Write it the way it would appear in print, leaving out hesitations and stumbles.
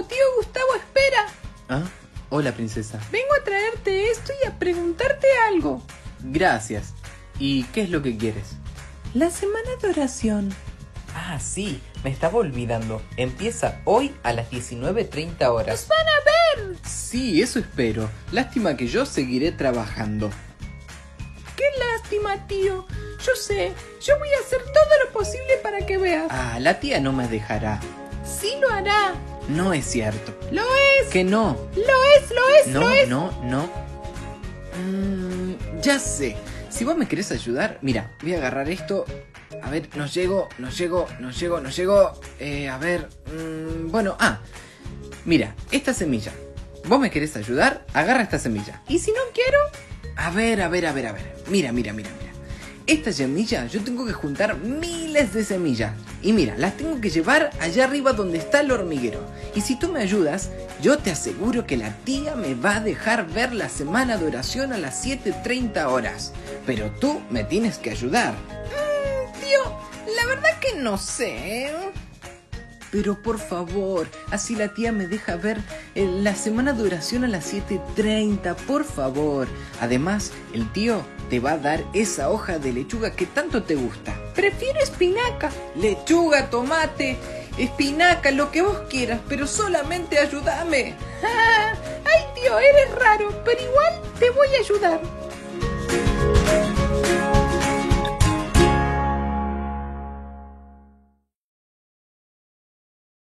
tío Gustavo, espera. ¿Ah? Hola, princesa. Vengo a traerte esto y a preguntarte algo. Gracias. ¿Y qué es lo que quieres? La semana de oración. Ah, sí, me estaba olvidando. Empieza hoy a las 19:30 horas. ¡Nos van a ver! Sí, eso espero. Lástima que yo seguiré trabajando. ¡Qué lástima, tío! Yo sé, yo voy a hacer todo lo posible para que veas. Ah, la tía no me dejará. Sí lo hará. No es cierto. ¡Lo es! Que no. ¡Lo es! Ya sé. Si vos me querés ayudar, mira, voy a agarrar esto. A ver, no llego. Mira, esta semilla. ¿Vos me querés ayudar? Agarra esta semilla. ¿Y si no quiero? A ver. Mira. Esta semilla yo tengo que juntar miles de semillas. Y mira, las tengo que llevar allá arriba donde está el hormiguero. Y si tú me ayudas, yo te aseguro que la tía me va a dejar ver la semana de oración a las 7:30 horas. Pero tú me tienes que ayudar. Tío, la verdad que no sé. Pero por favor, así la tía me deja ver la semana de oración a las 7:30, por favor. Además, el tío te va a dar esa hoja de lechuga que tanto te gusta. Prefiero espinaca. Lechuga, tomate, espinaca, lo que vos quieras, pero solamente ayúdame. Ay, tío, eres raro, pero igual te voy a ayudar.